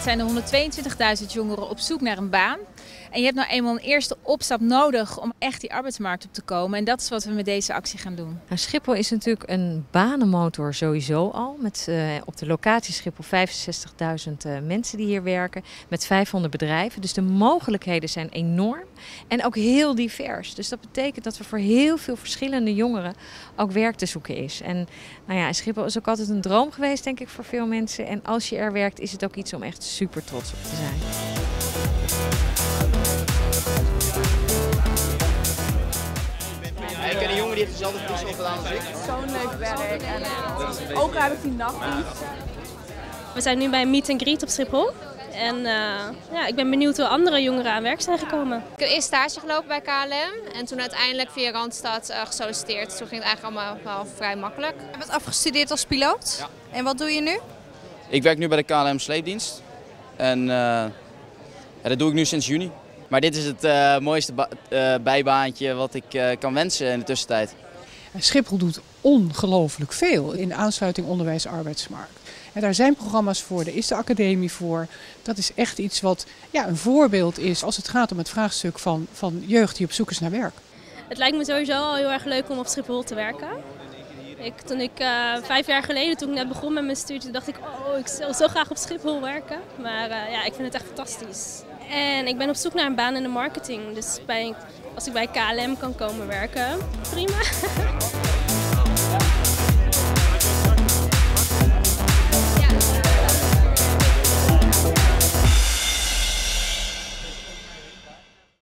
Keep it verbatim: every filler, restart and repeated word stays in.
zijn er honderdtweeëntwintigduizend jongeren op zoek naar een baan. En je hebt nou eenmaal een eerste opstap nodig om echt die arbeidsmarkt op te komen. En dat is wat we met deze actie gaan doen. Nou, Schiphol is natuurlijk een banenmotor sowieso al. Met uh, op de locatie Schiphol vijfenzestigduizend uh, mensen die hier werken. Met vijfhonderd bedrijven. Dus de mogelijkheden zijn enorm. En ook heel divers. Dus dat betekent dat er voor heel veel verschillende jongeren ook werk te zoeken is. En nou ja, Schiphol is ook altijd een droom geweest, denk ik, voor veel mensen. En als je er werkt, is het ook iets om echt super trots op te zijn. Ik ken een jongen die heeft dezelfde functie gedaan als ik. Zo'n leuk werk en ook heb ik die nachtdienst. We zijn nu bij een meet and greet op Schiphol. En uh, ja, ik ben benieuwd hoe andere jongeren aan werk zijn gekomen. Ik heb eerst stage gelopen bij K L M en toen uiteindelijk via Randstad uh, gesolliciteerd. Toen ging het eigenlijk allemaal wel vrij makkelijk. Je bent afgestudeerd als piloot? Ja. En wat doe je nu? Ik werk nu bij de K L M sleepdienst. En uh, ja, dat doe ik nu sinds juni. Maar dit is het uh, mooiste ba uh, bijbaantje wat ik uh, kan wensen in de tussentijd. Schiphol doet ongelooflijk veel in de aansluiting onderwijs-arbeidsmarkt. En daar zijn programma's voor, daar is de academie voor. Dat is echt iets wat ja, een voorbeeld is als het gaat om het vraagstuk van, van jeugd die op zoek is naar werk. Het lijkt me sowieso al heel erg leuk om op Schiphol te werken. Ik, toen ik uh, vijf jaar geleden, toen ik net begon met mijn studie, dacht ik, oh, ik wil zo graag op Schiphol werken. Maar uh, ja, ik vind het echt fantastisch. En ik ben op zoek naar een baan in de marketing. Dus bij, als ik bij K L M kan komen werken, prima.